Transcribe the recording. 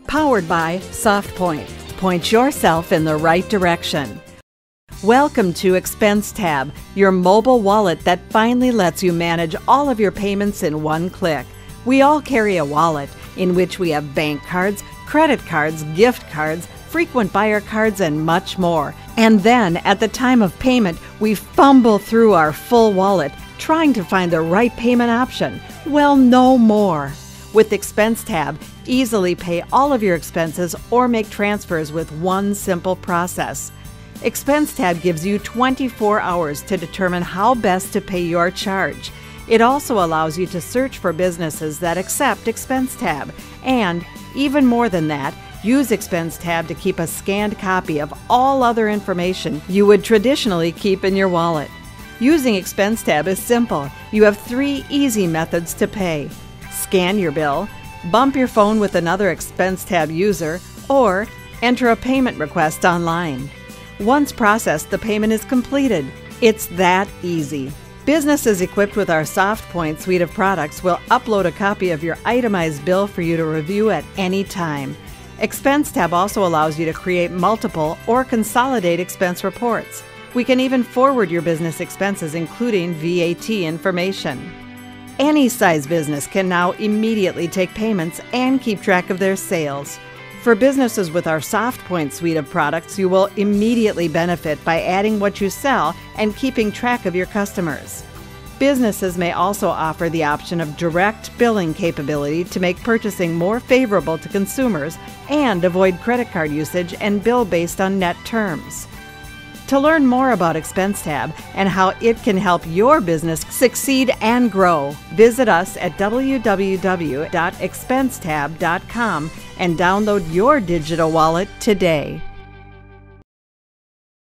Powered by SoftPoint. Point yourself in the right direction. Welcome to ExpenseTab, your mobile wallet that finally lets you manage all of your payments in one click. We all carry a wallet in which we have bank cards, credit cards, gift cards, frequent buyer cards, and much more. And then, at the time of payment, we fumble through our full wallet trying to find the right payment option. Well, no more. With ExpenseTab, easily pay all of your expenses or make transfers with one simple process. ExpenseTab gives you 24 hours to determine how best to pay your charge. It also allows you to search for businesses that accept ExpenseTab and, even more than that, use ExpenseTab to keep a scanned copy of all other information you would traditionally keep in your wallet. Using ExpenseTab is simple. You have 3 easy methods to pay. Scan your bill, bump your phone with another ExpenseTab user, or enter a payment request online. Once processed, the payment is completed. It's that easy. Businesses equipped with our SoftPoint suite of products will upload a copy of your itemized bill for you to review at any time. ExpenseTab also allows you to create multiple or consolidate expense reports. We can even forward your business expenses, including VAT information. Any size business can now immediately take payments and keep track of their sales. For businesses with our SoftPoint suite of products, you will immediately benefit by adding what you sell and keeping track of your customers. Businesses may also offer the option of direct billing capability to make purchasing more favorable to consumers and avoid credit card usage and bill based on net terms. To learn more about ExpenseTab and how it can help your business succeed and grow, visit us at www.expensetab.com and download your digital wallet today.